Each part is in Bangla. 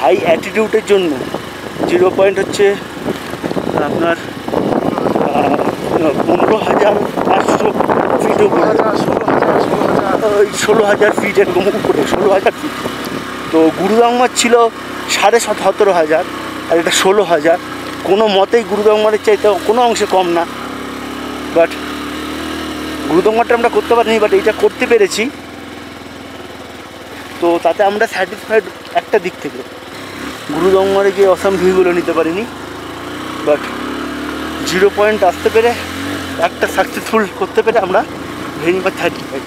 হাই অ্যাটিটিউডের জন্য 0 পয়েন্ট হচ্ছে আপনার 15,500 ফিট উপরে, 16,000 ফিট এরকম উপরে, 16,000 ফিট। তো গুরুদাংমার ছিল 17,500 আর এটা 16,000। কোনো মতেই গুরুদাংমারের চাইতে কোনো অংশে কম না। বাট গুরুদাংমারটা আমরা করতে পারিনি, বাট এইটা করতে পেরেছি। তো তাতে আমরা স্যাটিসফাইড একটা দিক থেকে। গুরুদাংমারে গিয়ে অসাম ভিউগুলো নিতে পারিনি, বাট 0 পয়েন্ট আসতে পেরে একটা সাকসেসফুল করতে পেরে আমরা ভেরি মাচ স্যাটিসফাইড।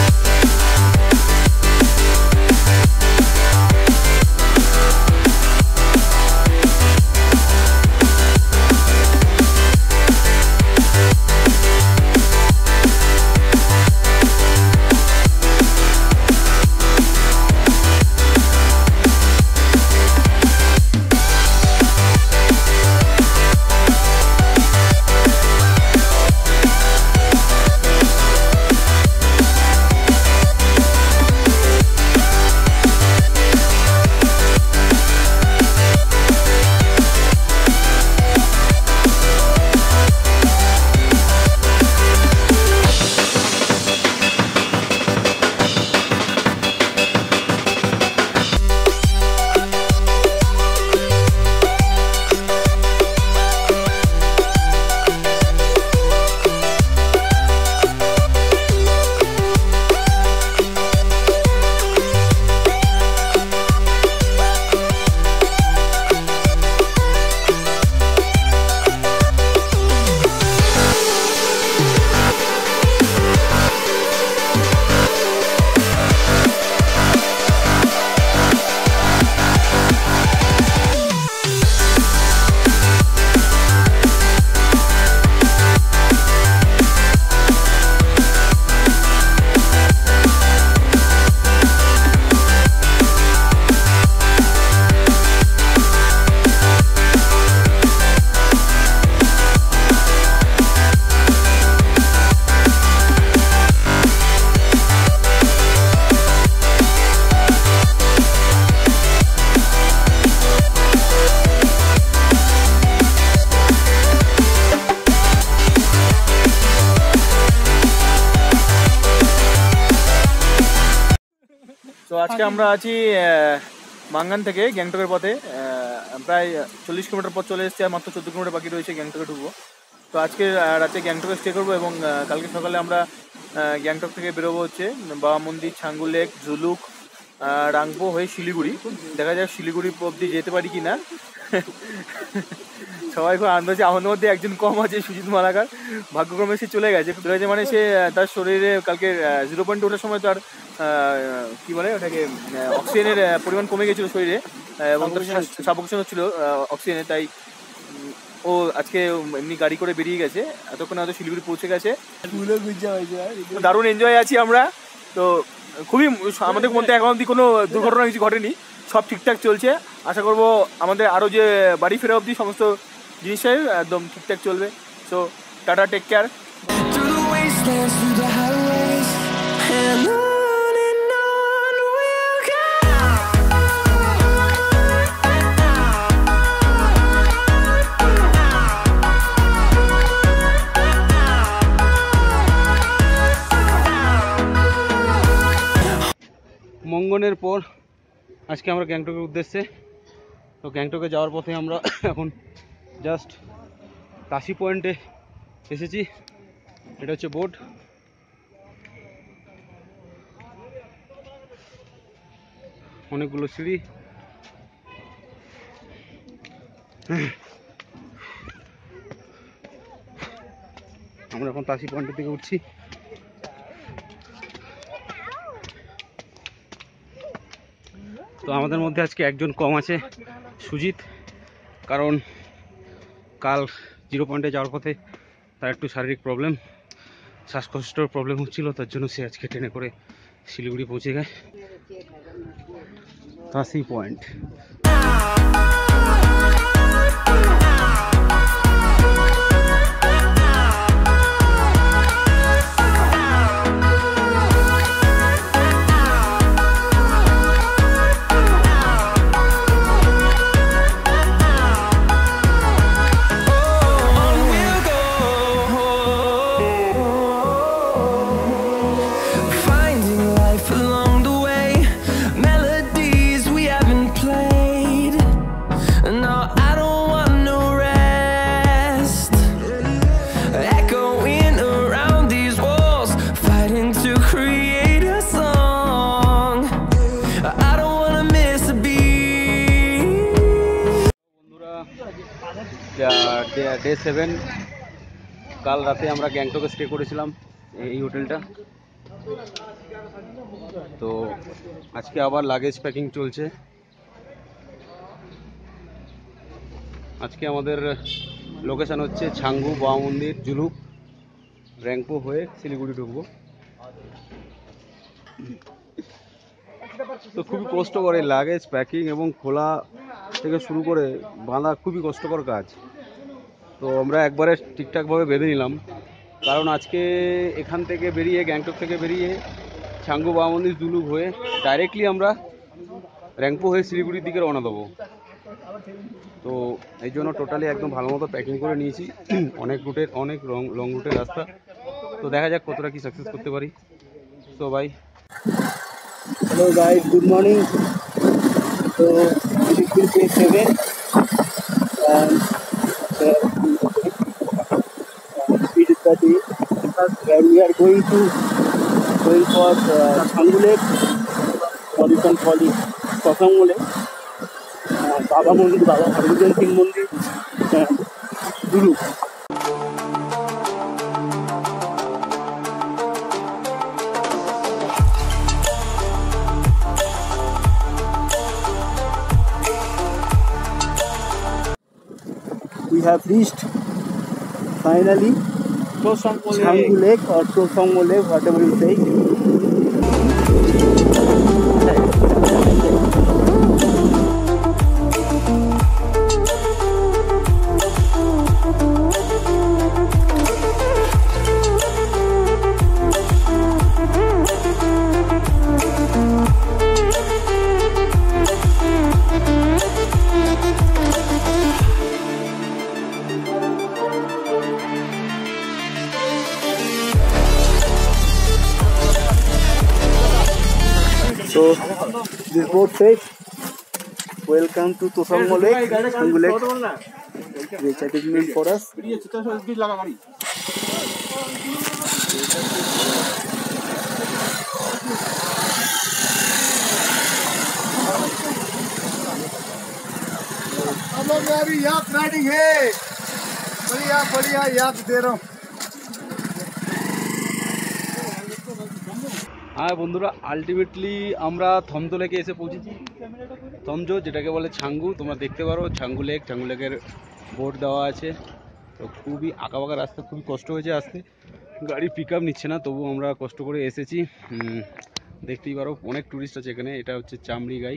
তো আজকে আমরা আছি মাঙ্গান থেকে গ্যাংটকের পথে, প্রায় 40 কিলোমিটার পথ চলে এসেছি, আর মাত্র 14 কিলোমিটার বাকি রয়েছে গ্যাংটকে ঢুকবো। তো আজকে রাতে গ্যাংটকে স্টে করবো এবং কালকে সকালে আমরা গ্যাংটক থেকে বেরোবো হচ্ছে বাবা মন্দির, ছাঙ্গু লেক, ঝুলুক, রাংপো হয়ে শিলিগুড়ি। দেখা যাক শিলিগুড়ি অবধি যেতে পারি কি না। সবাই খুব আনন্দ আছে। আমাদের মধ্যে একজন কম আছে, সুজিত মালাকার। ভাগ্যক্রমে সে চলে গেছে, মানে সে তার শরীরে কালকে 0 পয়েন্ট ওঠার সময় তার কি বলে ওটাকে অক্সিজেনের পরিমাণ কমে গেছিলো শরীরে এবং তার সাফোকেশন হচ্ছিল অক্সিজেনে। তাই ও আজকে এমনি গাড়ি করে বেরিয়ে গেছে, এতক্ষণ হয়তো শিলিগুড়ি পৌঁছে গেছে। দারুণ এনজয় আছি আমরা। তো খুবই আমাদের মধ্যে এখন অবধি কোনো দুর্ঘটনা কিছু ঘটেনি, সব ঠিকঠাক চলছে। আশা করবো আমাদের আরও যে বাড়ি ফেরা অবধি সমস্ত জিনিসটাই একদম ঠিকঠাক চলবে। So tata, take care. মঙ্গনের পর আজকে আমরা গ্যাংটকের উদ্দেশ্যে। তো গ্যাংটকে যাওয়ার পথে আমরা এখন জাস্ট তাসি পয়েন্টে এসেছি। এটা হচ্ছে বোট। অনেকগুলো সিঁড়ি। আমরা এখন তাসি পয়েন্টের দিকে উঠছি। তো আমাদের মধ্যে আজকে একজন কম আছে, সুজিত, কারণ কাল 0 পয়েন্টে যাওয়ার পথে তার একটু শারীরিক প্রবলেম, শ্বাসকষ্টর প্রবলেম হচ্ছিল, তার জন্য সে আজকে ট্রেনে করে শিলিগুড়ি পৌঁছে গেছে। তাসি পয়েন্ট। ডে 7। কাল রাতে আমরা গ্যাংটকে স্টে করেছিলাম এই হোটেলটা। তো আজকে আবার লাগেজ প্যাকিং চলছে। আজকে আমাদের লোকেশন হচ্ছে ছাঙ্গু, বাবা মন্দির, জুলুক, র্যাংপো হয়ে শিলিগুড়ি ঢুকবো। তো খুবই কষ্টকর এই লাগেজ প্যাকিং এবং খোলা থেকে শুরু করে বাঁধা খুবই কষ্টকর কাজ। তো আমরা একবারে ঠিকঠাকভাবে বেঁধে নিলাম, কারণ আজকে এখান থেকে বেরিয়ে, গ্যাংটক থেকে বেরিয়ে ছাঙ্গু, বাবা মন্দির, জুলুক হয়ে ডাইরেক্টলি আমরা র্যাংপো হয়ে শিলিগুড়ির দিকে রওনা দেবো। তো এই জন্য টোটালি একদম ভালো মতো প্যাকিং করে নিয়েছি। অনেক লং রুটের রাস্তা। তো দেখা যাক কতটা কি সাকসেস করতে পারি। তো ভাই, Hello guys, good morning. So it is day 7 and speed is 30. And we are going for Changu Lake, or you can call it Tosango Lake, Baba Mandir, Baba Hargujan Singh Mandir, Dulu. We have reached finally Changu Lake or Tosango Lake, whatever you say. So this boat says, "Welcome to Tosango Lake, Changu Lake." Which is meant for us. हम लोग अभी याक राइडिंग है, बढ़िया बढ़िया याक दे रहा हूँ। হ্যাঁ বন্ধুরা, আলটিমেটলি আমরা থমজো লেকে এসে পৌঁছেছি। থমজো, যেটাকে বলে ছাঙ্গু, তোমরা দেখতে পারো ছাঙ্গু লেকের বোর্ড দেওয়া আছে। তো খুবই আঁকাবাঁকা রাস্তা, খুবই কষ্ট হয়েছে আসতে, গাড়ি পিক আপ নিচ্ছে না, তবু আমরা কষ্ট করে এসেছি। দেখতেই পারো অনেক টুরিস্ট আছে এখানে। এটা হচ্ছে চামড়ি গাই।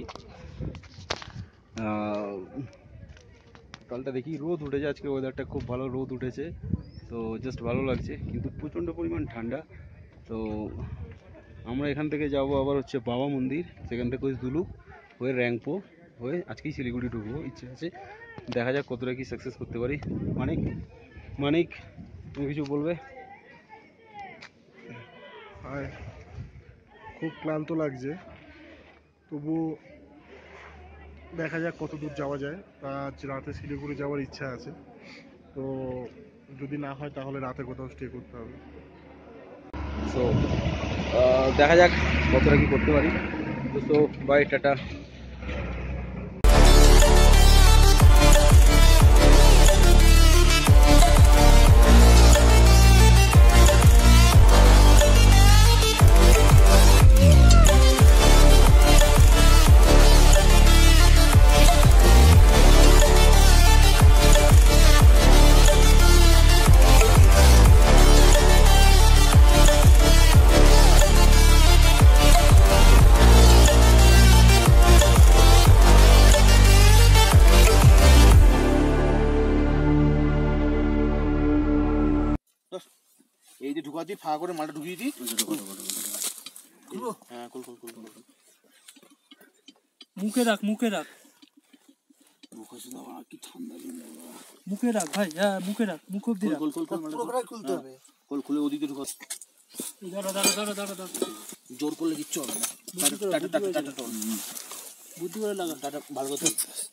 কালটা দেখি রোদ উঠেছে, আজকে ওয়েদারটা খুব ভালো, রোদ উঠেছে, তো জাস্ট ভালো লাগছে, কিন্তু প্রচণ্ড পরিমাণ ঠান্ডা। তো আমরা এখান থেকে যাব আবার হচ্ছে বাবা মন্দির, সেখান থেকে ওই জুলুক হয়ে র্যাংপো হয়ে আজকেই শিলিগুড়ি ঢুকবো। ইচ্ছে আছে, দেখা যাক কতটা কি সাকসেস করতে পারি। মানিক তুমি কিছু বলবে? খুব ক্লান্ত লাগছে, তবু দেখা যাক কত দূর যাওয়া যায়। আজ রাতে শিলিগুড়ি যাওয়ার ইচ্ছা আছে, তো যদি না হয় তাহলে রাতে কোথাও স্টে করতে হবে। সো দেখা যাক কতটা কি করতে পারি। তো বাই, টাটা। এই যে ঢুকাতি ফাঁকা করে মালটা ঢুকিয়ে দিই। হ্যাঁ, মুখে রাখ কি ঠান্ডা, মুখে রাখ ভাই, হ্যাঁ মুখে রাখ, মুখ অব্দি রাখ। খুলতে হবে, খুলে ওদিকে ঢুকা। দাঁড়া জোর করলে কিচ্ছু হবে না। বুদ্ধি করে লাগা, টাটা ভালো কথা।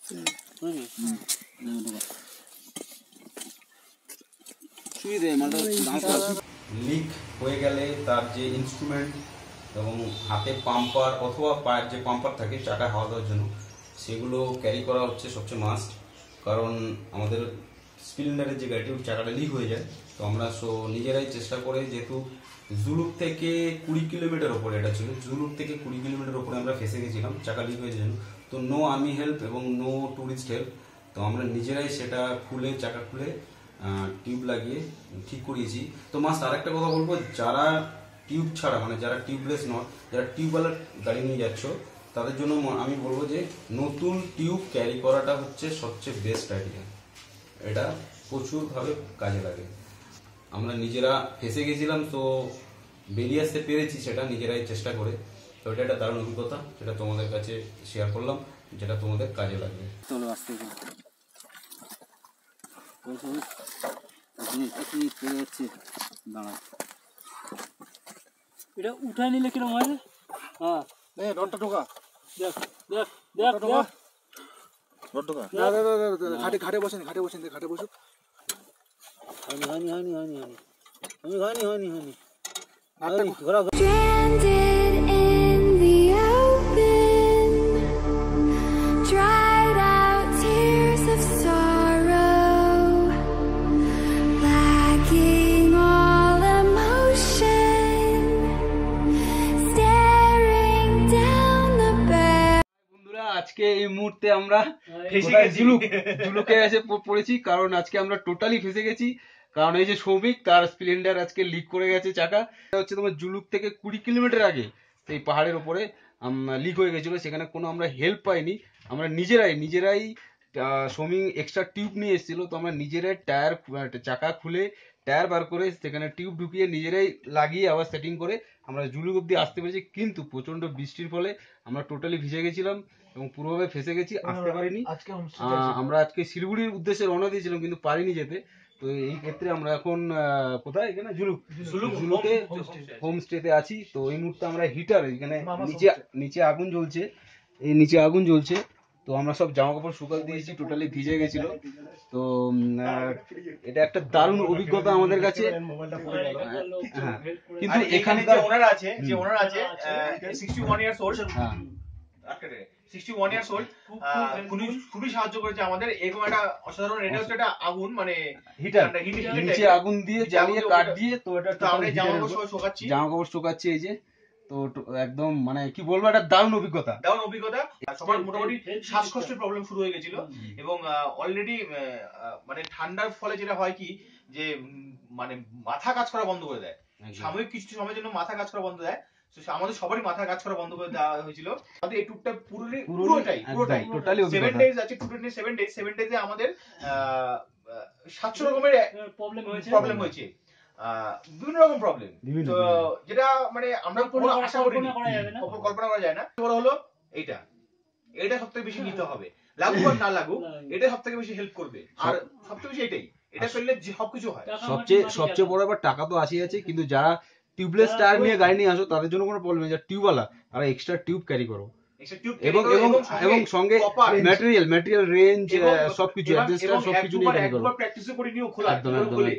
লিক হয়ে গেলে তার যে ইনস্ট্রুমেন্ট এবং হাতে পাম্পার অথবা পায়ের যে পাম্পার থাকে চাকা হাওয়া দেওয়ার জন্য, সেগুলো ক্যারি করা হচ্ছে সবচেয়ে মাস্ট। কারণ আমাদের সিলিন্ডারের যে গাড়িটি চাকাটা লিক হয়ে যায়। তো আমরা নিজেরাই চেষ্টা করে, যেহেতু জুলুক থেকে 20 কিলোমিটার ওপরে এটা ছিল, জুলুক থেকে 20 কিলোমিটার ওপরে আমরা ফেসে গেছিলাম চাকা লিক হয়ে জন্য। তো নো আর্মি হেল্প এবং নো ট্যুরিস্ট হেল্প, তো আমরা নিজেরাই সেটা খুলে, চাকা খুলে টিউব লাগিয়ে ঠিক করিয়েছি। তো মাস্ট আরেকটা কথা বলবো, যারা টিউব ছাড়া, মানে যারা টিউবলেস নয়, যারা টিউবওয়ালা গাড়ি নিয়ে যাচ্ছ, তাদের জন্য আমি বলবো যে নতুন টিউব ক্যারি করাটা হচ্ছে সবচেয়ে বেস্ট আইডিয়া। এটা প্রচুরভাবে কাজে লাগে। আমরা নিজেরা ফেসে গেছিলাম, তো বেরিয়ে আসতে পেরেছি সেটা নিজেরাই চেষ্টা করে। তো এটা একটা দারুণ অভিজ্ঞতা, যেটা তোমাদের কাছে শেয়ার করলাম, যেটা তোমাদের কাজে লাগবে। চলো আসতে দাঁড়া, এটা উঠায় নিলে কিরকম হয়? হ্যাঁ রডটা ঢোকা, দেখ দেখ দেখ দেখ, রড ঢোকা। ঘাটে বসেন, ঘাটে বসুন। হয়নি হয়নি হয়নি হয়নি হয়নি হয়নি হয়নি হয়নি ঘোরা। Stranded in the open, dried out tears of sorrow, lacking all emotion, staring down the barrel. বন্ধুরা, আজকে এই মুহূর্তে আমরা জুলুকে এসে পড়েছি, কারণ আজকে আমরা টোটালি ফেসে গেছি। কারণ এই যে সৌমিক, তার স্প্লেন্ডার আজকে লিক করে গেছে চাকা। এটা হচ্ছে তোমার জুলুক থেকে 20 কিলোমিটার আগে এই পাহাড়ের উপরে লিক হয়ে গেছিলো, সেখানে কোনো আমরা হেল্প পাইনি। আমরা নিজেরাই সৌমিক এক্সট্রা টিউব নিয়ে এসেছিল, তো আমরা নিজেরাই চাকা খুলে টায়ার বার করে সেখানে টিউব ঢুকিয়ে নিজেরাই লাগিয়ে আবার সেটিং করে আমরা জুলুক অব্দি আসতে পেরেছি। কিন্তু প্রচন্ড বৃষ্টির ফলে আমরা টোটালি ভিজে গেছিলাম এবং পুরোভাবে ফেসে গেছি, আসতে পারিনি। আমরা আজকে শিলিগুড়ির উদ্দেশ্যে রওনা দিয়েছিলাম, কিন্তু পারিনি যেতে। তো এই ক্ষেত্রে আমরা এখন কোথায়, এখানে জুলুকে হোমস্টেতে আছি। তো এই মুহূর্তে আমরা হিটার, এখানে নিচে আগুন জ্বলছে, এই নিচে আগুন জ্বলছে। তো আমরা সব জামা কাপড় শুকাতে দিয়েছি, টোটালি ভিজে গেছিল। তো এটা একটা দারুণ অভিজ্ঞতা আমাদের কাছে। হ্যাঁ, কিন্তু এখানে যে ওনার আছে 61 ইয়ার্স ওল্ড, 61 ইয়ার্স ওল্ড, খুবই সাহায্য করেছে আমাদের। এরকম একটা অসাধারণ, এটা হচ্ছে একটা আগুন, মানে হিটার, নিচে আগুন দিয়ে জ্বালিয়ে কাঠ দিয়ে, তো এটা আমরা জামা কাপড় শুকাচ্ছি এই যে। তো একদম মানে কি বলবো, একটা দারুণ অভিজ্ঞতা। সবার মোটামুটি শ্বাসকষ্টের প্রবলেম শুরু হয়ে গেছিল, এবং অলরেডি মানে ঠান্ডার ফলে যেটা হয় কি, যে মানে মাথা কাজ করা বন্ধ করে দেয়, সাময়িক কিছু সময়ের জন্য মাথা কাজ করা বন্ধ দেয়। আমাদের সবারই মাথা কাজ করা বন্ধ করে দেওয়া হয়েছিল। আমাদের এই ট্যুরটা পুরোটাই টোটালি 7 ডেজ আছে, 7 ডেজে আমাদের 700 রকমের প্রবলেম হয়েছে, বিভিন্ন রকম প্রবলেম, তো যেটা মানে আমরা কোনো আশা করিনি, কল্পনা করা যায় না। বড় হলো এইটা সবথেকে বেশি নিতে হবে, লাগুক আর না লাগুক, এটা সবথেকে বেশি হেল্প করবে। আর সবথেকে বেশি এটা করলে সবকিছু হয়। সবচেয়ে বড় ব্যাপার, টাকা তো আসি আছে, কিন্তু যারা টিউবলেস টায়ার নিয়ে গাড়ি নিয়ে আসো তাদের জন্য কোনো প্রবলেম নেই। যারা টিউবওয়ালা, তারা এক্সট্রা টিউব ক্যারি করো, এবং সঙ্গে ম্যাটেরিয়াল রেঞ্জ সবকিছু অ্যাডজাস্টার সবকিছু নিয়ে ক্যারি করো। প্র্যাকটিস করে নিও, খোলা একদম।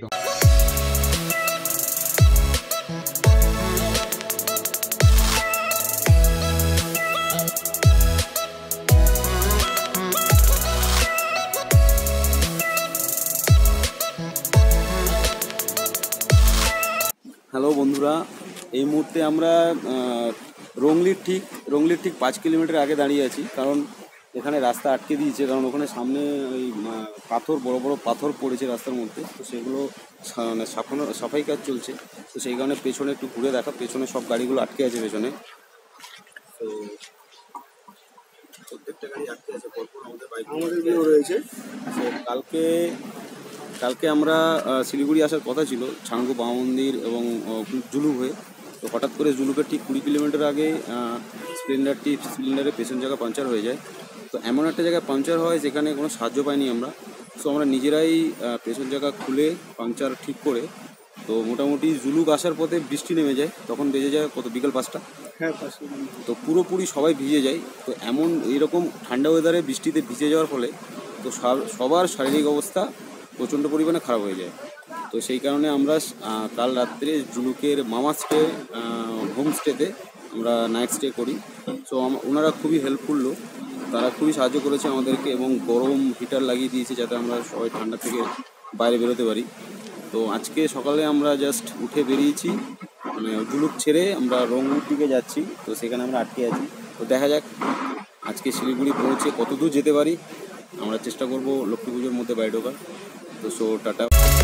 হ্যালো বন্ধুরা, এই মুহূর্তে আমরা রংলির ঠিক 5 কিলোমিটার আগে দাঁড়িয়ে আছি। কারণ এখানে রাস্তা আটকে দিয়েছে, কারণ ওখানে সামনে ওই বড় বড় পাথর পড়েছে রাস্তার মধ্যে, তো সেগুলো সাফাই কাজ চলছে। তো সেই কারণে পেছনে একটু ঘুরে দেখা, পেছনে সব গাড়িগুলো আটকে আছে পেছনে। তো প্রত্যেকটা গাড়ি আটকে আছে, পরপর আমাদের বাইকগুলো রয়েছে। তো কালকে আমরা শিলিগুড়ি আসার কথা ছিল ছাঙ্গু বাবা মন্দির এবং জুলুক হয়ে। তো হঠাৎ করে জুলুকের ঠিক 20 কিলোমিটার আগে স্প্লেন্ডারের পেছন জায়গা পাংচার হয়ে যায়। তো এমন একটা জায়গায় পাংচার হয় যেখানে কোনো সাহায্য পাইনি আমরা। সো আমরা নিজেরাই পেছন জায়গা খুলে পাংচার ঠিক করে, তো মোটামুটি জুলুক আসার পথে বৃষ্টি নেমে যায়, তখন বেজে যায় কত, বিকেল 5টা। তো পুরোপুরি সবাই ভিজে যায়। তো এইরকম ঠান্ডা ওয়েদারে বৃষ্টিতে ভিজে যাওয়ার ফলে তো সবার শারীরিক অবস্থা প্রচণ্ড পরিমাণে খারাপ হয়ে যায়। তো সেই কারণে আমরা কাল রাত্রে জুলুকের মামাস্টে হোমস্টেতে আমরা নাইট স্টে করি। সো ওনারা খুবই হেল্পফুল লোক, তারা খুবই সাহায্য করেছে আমাদেরকে, এবং গরম হিটার লাগিয়ে দিয়েছে যাতে আমরা সবাই ঠান্ডা থেকে বাইরে বেরোতে পারি। তো আজকে সকালে আমরা জাস্ট উঠে বেরিয়েছি, মানে জুলুক ছেড়ে আমরা রংপুর দিকে যাচ্ছি। তো সেখানে আমরা আটকে আছি। তো দেখা যাক আজকে শিলিগুড়ি পৌঁছে কত দূর যেতে পারি। আমরা চেষ্টা করব লক্ষ্মী পুজোর মধ্যে বাড়ি ঢোকার। তো টাটা।